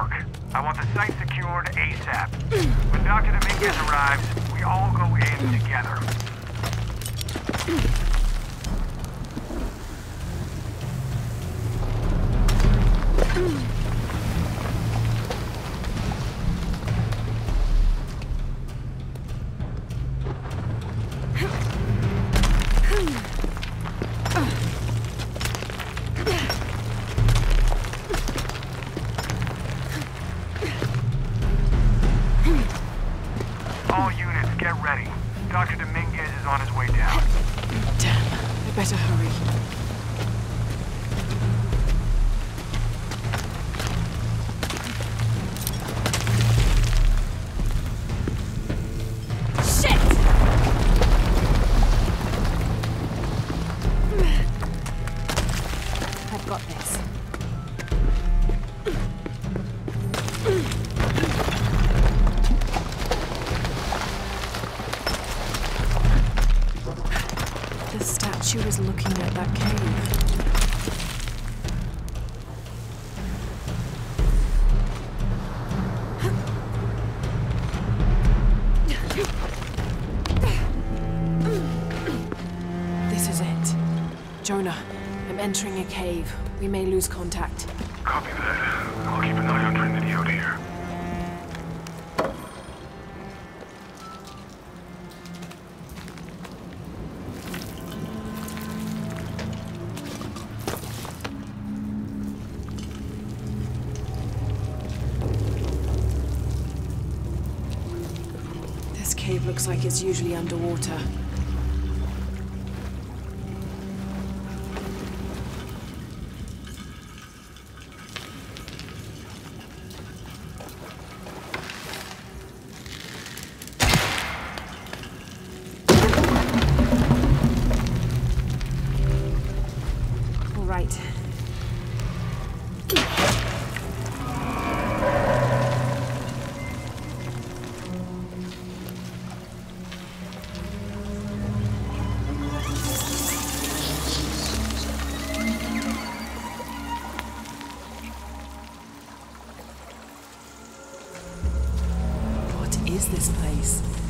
work. I want the site secured ASAP. When Dr. Dominguez arrives, we all go in together. All units, get ready. Dr. Dominguez is on his way down. Damn, I better hurry. I've got this. The statue is looking at that cave. This is it. Jonah, I'm entering a cave. We may lose contact. Copy that. I'll keep an eye on Trinity out here. This cave looks like it's usually underwater. Right. What is this place?